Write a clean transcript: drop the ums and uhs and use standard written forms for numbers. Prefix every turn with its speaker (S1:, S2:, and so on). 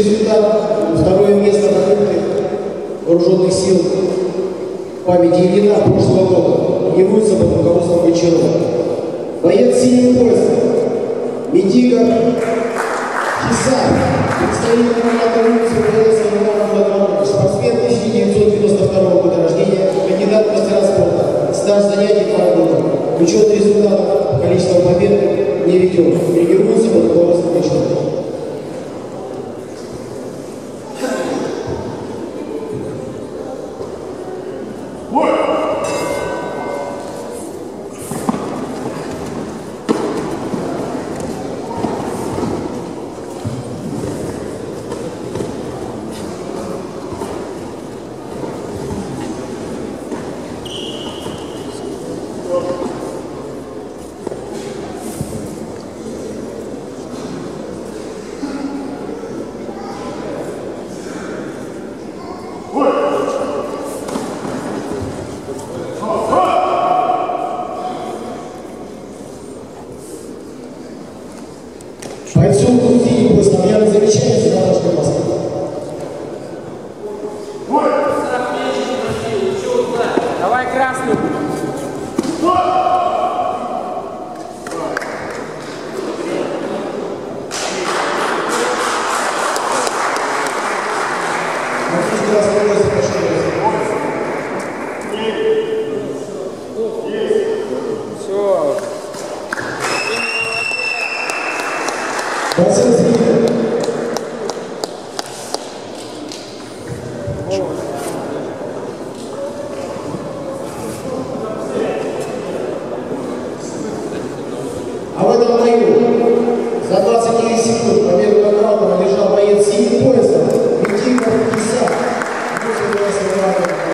S1: результат. Второе место на Кубке Вооруженных сил памяти Ильина прошлого года. Является под руководством Гончарова. Боец синего пояса Медига Хисар. Представитель номинатора улицы ВЛС Роман Владимирович. Спортсмен 1992 года рождения. Кандидат в мастера спорта. Стаж занятий 2 года. Учет результатов, количество побед не ведем. Тренируется под руководством Гончарова. Бойцу Грузии выставляли замечания за дорожной маской.
S2: Давай красный. Все.
S1: А в этом бою